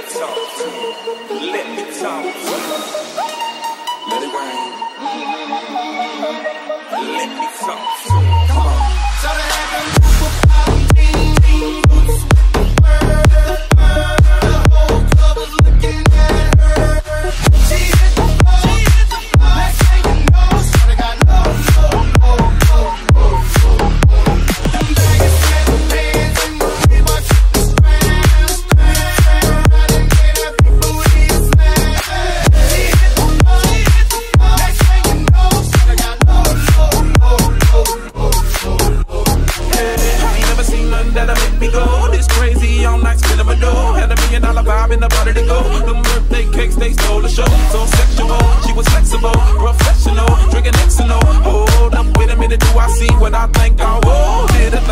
talk to you. Let me talk to you. Let it rain. Let me talk to you. Come on. So to have them the whole club was looking at her. She hit the floor. Next thing you know, shawty got no. Them baggy sweatpants and the Reebok scram. Right and get that big booty slam. She hit the floor. Next thing you know, shawty got no. I ain't never seen nothing that'll make me go this crazy all night, spinning my dough. Had $1 million vibe in the body to go. Them birthday cakes, they stole the show. So sexual, she was flexible, professional, drinking Xano. Hold up, wait a minute, do I see what I think I will? Did a